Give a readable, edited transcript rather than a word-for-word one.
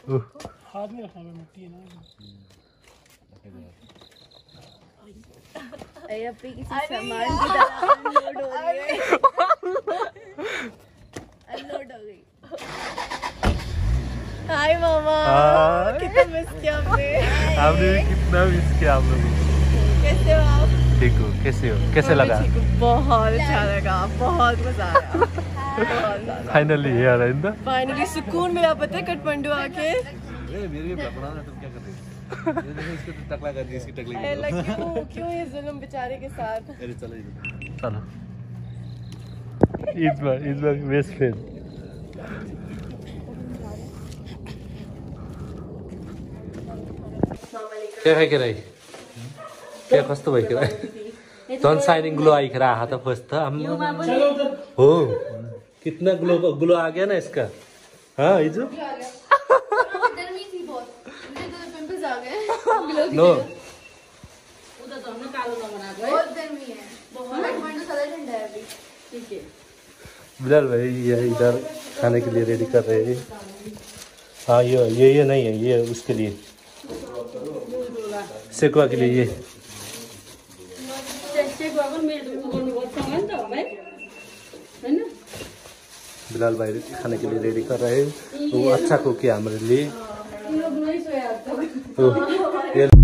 हाथ में रखना मिट्टी है ना। अपनी किसी सामान की तरह अनलोड हो रही है। अनलोड हो गई। हाय मामा, कितना मिस किया आपने। आपने भी कितना मिस किया आप लोगों को। कैसे हो आप? ठीक हो? कैसे हो? कैसे लगा? बहुत अच्छा लगा, बहुत मजा आया। फाइनली यार है ना, फाइनली सुकून मिला पता है काठमांडू आके। मेरे भी पकड़ा ना, तुम क्या कर रहे हो? ये देखो इसको तो टकला कर दी, इसकी टकली क्यों ये जुल्म बेचारे के साथ। अरे चलो चलो, इस बार बेस्ट फ्रेंड। क्या खाइ खेराइ क्या कस्तो भयो खेराइ झन् साइनिङ ग्लो आइखेर आहा त फर्स्ट त हो कितना ग्लो आ गया ना इसका। हाँ हिजो नो बिलाल भाई ये इधर खाने के लिए रेडी कर रहे हैं। हाँ ये नहीं है, ये उसके लिए सेकुआ के लिए। ये बिलाल भाई खाने के लिए रेडी कर रहे हैं। वो अच्छा कुक है हमारे लिए।